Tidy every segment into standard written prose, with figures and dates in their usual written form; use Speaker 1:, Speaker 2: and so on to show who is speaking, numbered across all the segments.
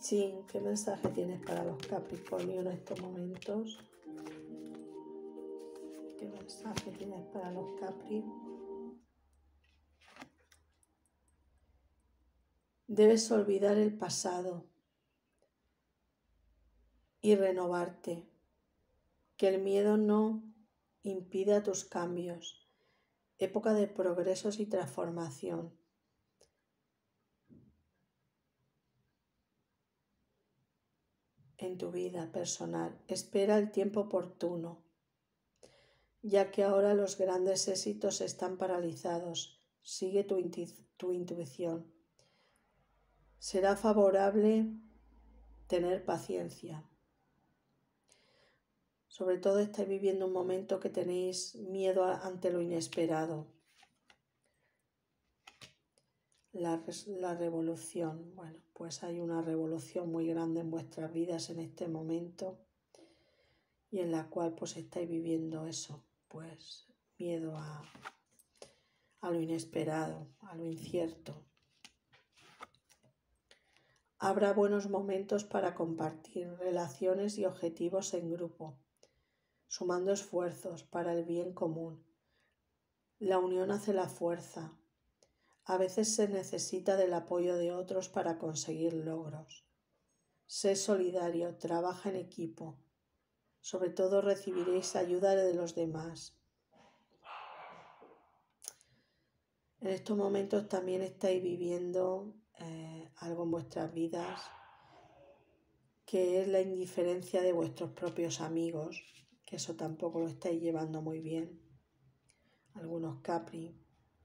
Speaker 1: Chin, ¿qué mensaje tienes para los Capricornio en estos momentos? ¿Qué mensaje tienes para los Capri? Debes olvidar el pasado y renovarte. Que el miedo no impida tus cambios. Época de progresos y transformación. En tu vida personal, espera el tiempo oportuno, ya que ahora los grandes éxitos están paralizados. Sigue tu intuición. Será favorable tener paciencia. Sobre todo estáis viviendo un momento que tenéis miedo ante lo inesperado. La revolución. Bueno, pues hay una revolución muy grande en vuestras vidas en este momento y en la cual pues estáis viviendo eso, pues miedo a lo inesperado, a lo incierto. Habrá buenos momentos para compartir relaciones y objetivos en grupo, sumando esfuerzos para el bien común. La unión hace la fuerza. A veces se necesita del apoyo de otros para conseguir logros. Sé solidario, trabaja en equipo. Sobre todo recibiréis ayuda de los demás. En estos momentos también estáis viviendo algo en vuestras vidas que es la indiferencia de vuestros propios amigos, que eso tampoco lo estáis llevando muy bien. Algunos Capri.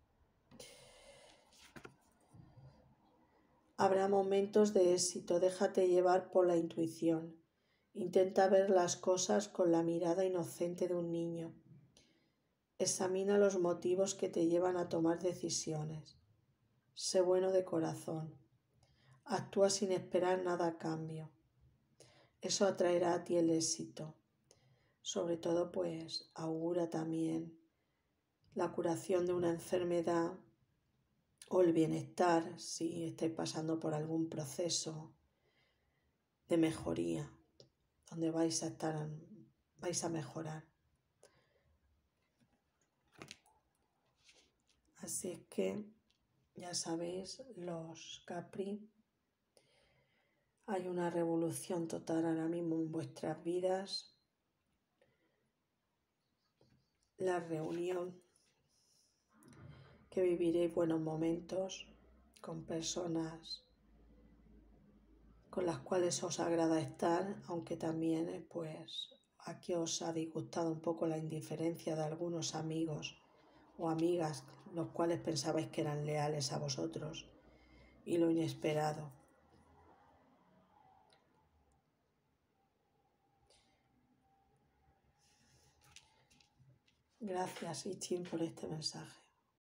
Speaker 1: Habrá momentos de éxito, déjate llevar por la intuición. Intenta ver las cosas con la mirada inocente de un niño. Examina los motivos que te llevan a tomar decisiones. Sé bueno de corazón. Actúa sin esperar nada a cambio. Eso atraerá a ti el éxito. Sobre todo, pues, augura también la curación de una enfermedad o el bienestar si estáis pasando por algún proceso de mejoría, donde vais a mejorar. Así es que, ya sabéis, los Capri, hay una revolución total ahora mismo en vuestras vidas. La reunión, que viviréis buenos momentos con personas con las cuales os agrada estar, aunque también pues aquí os ha disgustado un poco la indiferencia de algunos amigos o amigas, los cuales pensabais que eran leales a vosotros, y lo inesperado. Gracias, Ichin, por este mensaje.